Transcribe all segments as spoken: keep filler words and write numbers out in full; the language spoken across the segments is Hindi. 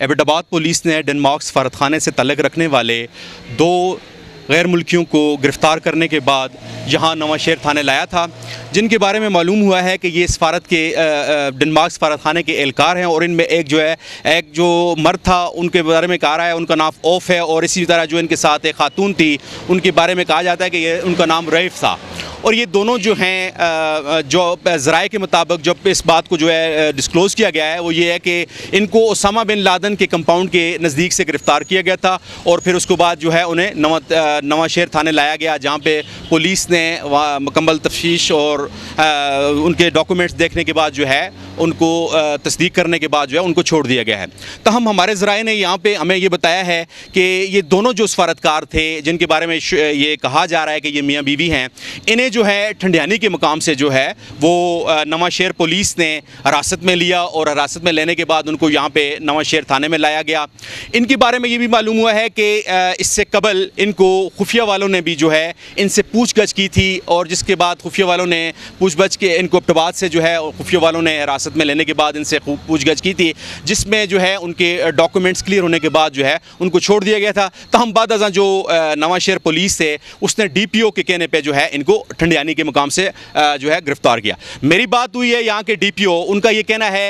एबटाबाद पुलिस ने डेनमार्क सफारतखाने से तल्लुक़ रखने वाले दो गैर मुल्कियों को गिरफ़्तार करने के बाद यहाँ नवाशहर थाने लाया था, जिनके बारे में मालूम हुआ है कि ये सफारत के डेनमार्क सफारतखाने के एहलकार हैं और इनमें एक जो है एक जो मर्द था उनके बारे में कहा रहा है उनका नाम औफ है, और इसी तरह जो इनके साथ एक खातून थी उनके बारे में कहा जाता है कि ये उनका नाम रईफ़ था। और ये दोनों जो हैं जो ज़राए के मुताबिक जब इस बात को जो है डिस्क्लोज़ किया गया है वो ये है कि इनको ओसामा बिन लादेन के कंपाउंड के नज़दीक से गिरफ़्तार किया गया था और फिर उसके बाद जो है उन्हें नवा नवाशहर थाने लाया गया, जहाँ पे पुलिस ने वहाँ मुकम्मल तफ्तीश और आ, उनके डॉक्यूमेंट्स देखने के बाद जो है उनको तस्दीक करने के बाद जो है उनको छोड़ दिया गया है। तो हम हमारे ज़राए ने यहाँ पे हमें ये बताया है कि ये दोनों जो सफारतकार थे जिनके बारे में ये कहा जा रहा है कि ये मियाँ बीवी हैं, इन्हें जो है ठंडियानी के मुकाम से जो है वो नवाशहर पुलिस ने हिरासत में लिया और हिरासत में लेने के बाद उनको यहाँ पे नवाशहर थाने में लाया गया। इनके बारे में ये भी मालूम हुआ है कि इससे कबल इनको खुफिया वालों ने भी जो है इनसे पूछगछ की थी और जिसके बाद खुफिया वालों ने पूछगछ के इनको एबटाबाद से जो है खुफिया वालों ने हिरासत में लेने के बाद इनसे खूब पूछगछ की थी, जिसमें जो है उनके डॉक्यूमेंट्स क्लियर होने के बाद जो है उनको छोड़ दिया गया था। तो हम बाद अज़ां जो नवाशहर पुलिस से उसने डी पी ओ के कहने पर जो है इनको ठंडियानी के मुकाम से जो है गिरफ़्तार किया। मेरी बात हुई है यहाँ के डी पी ओ, उनका ये कहना है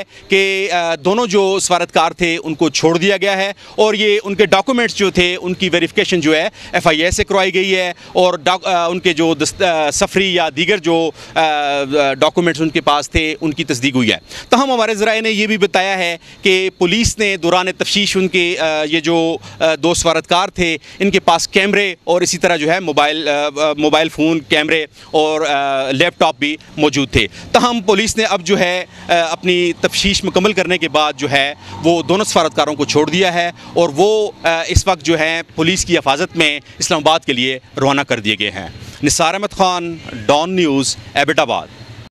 कि दोनों जो सफारतकार थे उनको छोड़ दिया गया है और ये उनके डॉक्यूमेंट्स जो थे उनकी वेरिफिकेशन जो है एफ आई ए से करवाई गई है और उनके जो सफरी या दीगर जो डॉक्यूमेंट्स उनके पास थे उनकी तस्दीक हुई है। तो हम हमारे ज़राए ने यह भी बताया है कि पुलिस ने दौरान तफ्तीश उनके ये जो दो सफारतकार थे इनके पास कैमरे और इसी तरह जो है मोबाइल मोबाइल फ़ोन कैमरे और लैपटॉप भी मौजूद थे। तो हम पुलिस ने अब जो है अपनी तफ्तीश मुकम्मल करने के बाद जो है वो दोनों सफारतकारों को छोड़ दिया है और वो इस वक्त जो है पुलिस की हिफाजत में इस्लामाबाद के लिए रवाना कर दिए गए हैं। Nisar Ahmed Khan, Dawn news, Abbottabad.